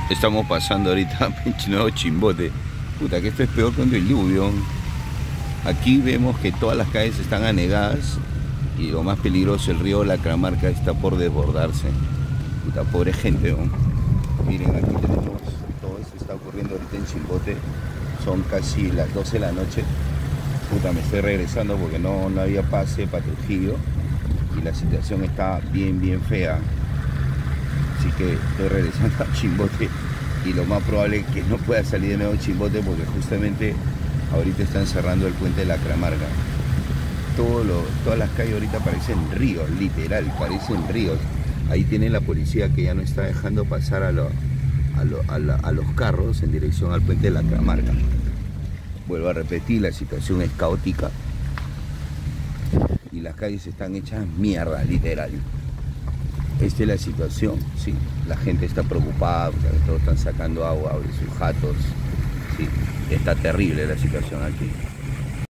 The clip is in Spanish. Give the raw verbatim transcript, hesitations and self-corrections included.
Estamos pasando ahorita Nuevo Chimbote. Puta, que esto es peor que un diluvio. Aquí vemos que todas las calles están anegadas y lo más peligroso, el río Lacramarca está por desbordarse. Puta, pobre gente, ¿no? Miren, aquí tenemos, todo esto está ocurriendo ahorita en Chimbote. Son casi las doce de la noche. Puta, me estoy regresando porque no, no había pase para Trujillo y la situación está bien, bien fea. Así que estoy regresando a Chimbote y lo más probable es que no pueda salir de nuevo Chimbote porque justamente ahorita están cerrando el puente de Lacramarca. Todo lo, todas las calles ahorita parecen ríos, literal, parecen ríos. Ahí tiene la policía que ya no está dejando pasar a, lo, a, lo, a, la, a los carros en dirección al puente de Lacramarca. Vuelvo a repetir, la situación es caótica y las calles están hechas mierda, literal. Esta es la situación, sí. La gente está preocupada porque todos están sacando agua de sus jatos. Sí, está terrible la situación aquí.